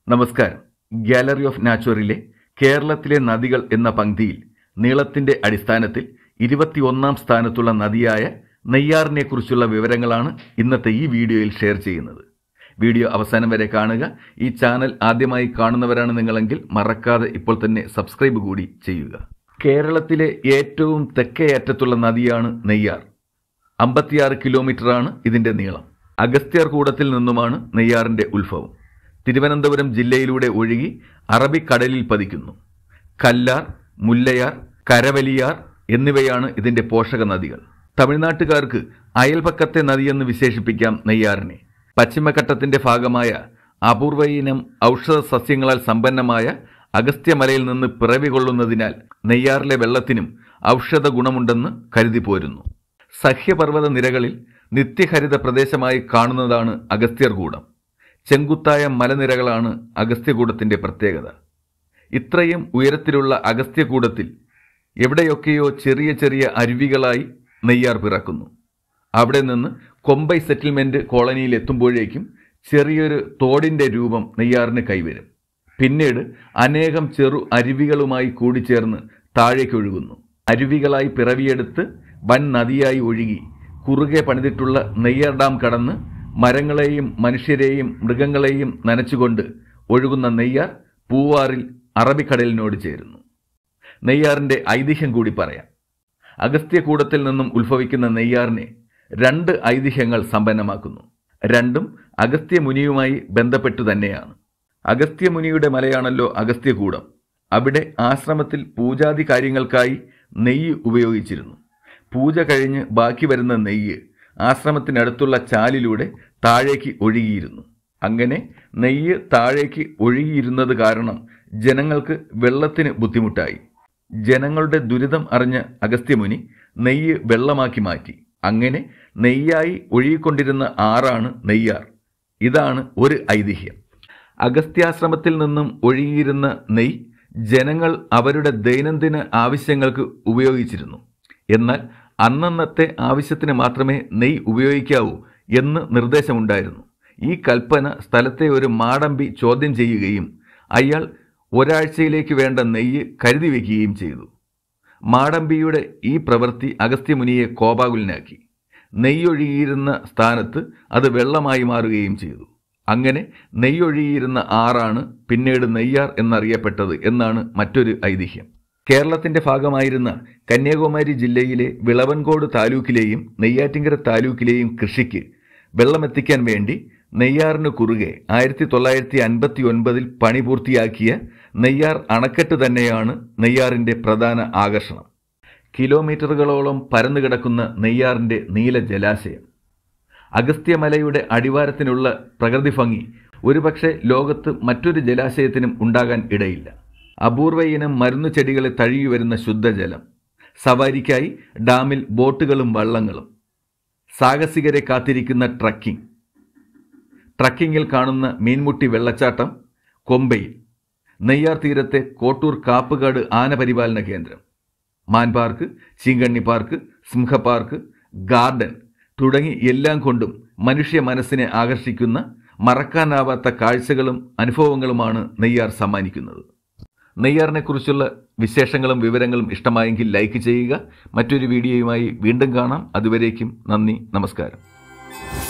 നമസ്കാരം. Gallery of നാച്ചുറിലെ കേരളത്തിലെ നദികൾ എന്ന പങ്ക്തിയിൽ നീളത്തിന്റെ അടിസ്ഥാനത്തിൽ 21ാം സ്ഥാനത്തുള്ള നദിയായ നെയ്യാറിനെ കുറിച്ചുള്ള വിവരങ്ങളാണ് ഇന്നത്തെ ഈ വീഡിയോയിൽ ഷെയർ ചെയ്യുന്നത്. വീഡിയോ അവസാനം വരെ കാണുക. ഈ ചാനൽ ആദ്യമായി കാണുന്നവരാണ് നിങ്ങളെങ്കിൽ മറക്കാതെ ഇപ്പോൾ തന്നെ സബ്സ്ക്രൈബ് കൂടി ചെയ്യുക. കേരളത്തിലെ ഏറ്റവും തെക്കേ അറ്റത്തുള്ള നദിയാണ് നെയ്യാർ. 56 കിലോമീറ്ററാണ് ഇതിന്റെ നീളം. അഗസ്ത്യർകൂടത്തിൽ നിന്നുമാണ് നെയ്യാറിന്റെ ഉത്ഭവം. തിരുവനന്തപുരം ജില്ലയിലൂടെ ഒഴുകി അറബിക്കടലിൽ പതിക്കുന്നു. കല്ലാർ, മുല്ലയാർ, കരവലിയാർ എന്നിവയാണ് ഇതിന്റെ പോഷക നദികൾ. തമിഴ്നാട്ടുകാർക്ക് അയൽപക്കത്തെ നദിയെന്ന് വിശേഷിപ്പിക്കാം നെയ്യാറിനെ. പശ്ചിമഘട്ടത്തിന്റെ ഭാഗമായ അപൂർവയിനം ഔഷധ സസ്യങ്ങളാൽ സമ്പന്നമായ അഗസ്ത്യമലയിൽ നിന്ന് പിറവി കൊള്ളുന്നതിനാൽ നെയ്യാറിലെ വെള്ളത്തിനും ഔഷധ ഗുണമുണ്ടെന്ന് കരുതി പോരുന്നു. സഹ്യപർവ്വത നിരകളിൽ നിത്യഹരിത പ്രദേശമായി കാണുന്നതാണ് അഗസ്ത്യർകൂടം. ചെങ്കുത്തായ മലനിരകളാണ് അഗസ്ത്യകൂടത്തിന്റെ പ്രത്യേകത. ഇത്രയും ഉയരത്തിലുള്ള അഗസ്ത്യകൂടത്തിൽ എവിടെയൊക്കെയോ ചെറിയ ചെറിയ അരുവികളായി നെയ്യാർ പിറക്കുന്നു. അവിടെ നിന്ന് കൊമ്പൈ സെറ്റിൽമെന്റ് കോളനിയിൽ എത്തുമ്പോഴേക്കും ചെറിയൊരു തോടിന്റെ രൂപം നെയ്യാറിന് കൈവരും. പിന്നീട് അനേകം ചെറു അരുവികളുമായി കൂടിച്ചേർന്ന് താഴേക്കൊഴുകുന്നു. അരുവികളായി പിറവിയെടുത്ത് വൻ നദിയായി ഒഴുകി കുറുകെ പണിതിട്ടുള്ള നെയ്യാർ ഡാം കടന്ന് മരങ്ങളെയും മനുഷ്യരെയും മൃഗങ്ങളെയും നനച്ചുകൊണ്ട് ഒഴുകുന്ന നെയ്യാർ പൂവാറിൽ അറബിക്കടലിനോട് ചേരുന്നു. നെയ്യാറിന്റെ ഐതിഹ്യം കൂടി പറയാം. അഗസ്ത്യകൂടത്തിൽ നിന്നും ഉത്ഭവിക്കുന്ന നെയ്യാറിനെ 2 ഐതിഹ്യങ്ങൾ സമ്പന്നമാക്കുന്നു. രണ്ടും അഗസ്ത്യമുനിയുമായി ബന്ധപ്പെട്ടു തന്നെയാണ്. അഗസ്ത്യമുനിയുടെ മലയാണല്ലോ അഗസ്ത്യകൂടം. അവിടെ ആശ്രമത്തിൽ പൂജാതി കാര്യങ്ങൾക്കായി നെയ്യ് ഉപയോഗിച്ചിരുന്നു. പൂജ കഴിഞ്ഞ് ബാക്കി വരുന്ന നെയ്യ് ആശ്രമത്തിനടുത്തുള്ള ചാലിലൂടെ താഴേക്ക് ഒഴുകിയിരുന്നു. അങ്ങനെ നെയ്യ് താഴേക്ക് ഒഴുകിയിരുന്നത് കാരണം ജനങ്ങൾക്ക് വെള്ളത്തിന് ബുദ്ധിമുട്ടായി. ജനങ്ങളുടെ ദുരിതം അറിഞ്ഞ അഗസ്ത്യമുനി നെയ്യ് വെള്ളമാക്കി മാറ്റി. അങ്ങനെ നെയ്യായി ഒഴുകിക്കൊണ്ടിരുന്ന ആറാണ് നെയ്യാർ. ഇതാണ് ഒരു ഐതിഹ്യം. അഗസ്ത്യാശ്രമത്തിൽ നിന്നും ഒഴുകിയിരുന്ന നെയ്യ് ജനങ്ങൾ അവരുടെ ദൈനംദിന ആവശ്യങ്ങൾക്ക് ഉപയോഗിച്ചിരുന്നു. എന്നാൽ അന്നന്നത്തെ ആവശ്യത്തിന് മാത്രമേ നെയ്യ് ഉപയോഗിക്കാവൂ എന്ന് നിർദ്ദേശമുണ്ടായിരുന്നു. ഈ കൽപ്പന സ്ഥലത്തെ ഒരു മാടമ്പി ചോദ്യം ചെയ്യുകയും അയാൾ ഒരാഴ്ചയിലേക്ക് വേണ്ട നെയ്യ് കരുതി വയ്ക്കുകയും ചെയ്തു. മാടമ്പിയുടെ ഈ പ്രവൃത്തി അഗസ്ത്യമുനിയെ കോപാകുലനാക്കി. നെയ്യൊഴുകിയിരുന്ന സ്ഥാനത്ത് അത് വെള്ളമായി മാറുകയും ചെയ്തു. അങ്ങനെ നെയ്യൊഴുകിയിരുന്ന ആറാണ് പിന്നീട് നെയ്യാർ എന്നറിയപ്പെട്ടത് എന്നാണ് മറ്റൊരു ഐതിഹ്യം. കേരളത്തിന്റെ ഭാഗമായിരുന്ന കന്യാകുമാരി ജില്ലയിലെ വിളവൻകോട് താലൂക്കിലെയും നെയ്യാറ്റിൻകര താലൂക്കിലെയും കൃഷിക്ക് വെള്ളമെത്തിക്കാൻ വേണ്ടി നെയ്യാറിന് കുറുകെ 1959 പണി പൂർത്തിയാക്കിയ നെയ്യാർ അണക്കെട്ട് തന്നെയാണ് നെയ്യാറിന്റെ പ്രധാന ആകർഷണം. കിലോമീറ്ററുകളോളം പരന്നു കിടക്കുന്ന നെയ്യാറിന്റെ നീല ജലാശയം. അഗസ്ത്യമലയുടെ അടിവാരത്തിനുള്ള പ്രകൃതി ഭംഗി ഒരുപക്ഷെ ലോകത്ത് മറ്റൊരു ജലാശയത്തിനും ഉണ്ടാകാൻ ഇടയില്ല. അപൂർവ ഇനം മരുന്നു ചെടികളെ തഴുകി വരുന്ന ശുദ്ധജലം, സവാരിക്കായി ഡാമിൽ ബോട്ടുകളും വള്ളങ്ങളും, സാഹസികരെ കാത്തിരിക്കുന്ന ട്രക്കിങ്ങിൽ കാണുന്ന മീൻമുട്ടി വെള്ളച്ചാട്ടം, കൊമ്പയിൽ, നെയ്യാർ തീരത്തെ കോട്ടൂർ കാപ്പുകാട് ആനപരിപാലന കേന്ദ്രം, മാൻ പാർക്ക്, ചീങ്കണ്ണി പാർക്ക്, സിംഹ പാർക്ക്, ഗാർഡൻ തുടങ്ങി എല്ലാം കൊണ്ടും മനുഷ്യ മനസ്സിനെ ആകർഷിക്കുന്ന മറക്കാനാവാത്ത കാഴ്ചകളും അനുഭവങ്ങളുമാണ് നെയ്യാർ സമ്മാനിക്കുന്നത്. നെയ്യാറിനെ കുറിച്ചുള്ള വിശേഷങ്ങളും വിവരങ്ങളും ഇഷ്ടമായെങ്കിൽ ലൈക്ക് ചെയ്യുക. മറ്റൊരു വീഡിയോയുമായി വീണ്ടും കാണാം. അതുവരേക്കും നന്ദി, നമസ്കാരം.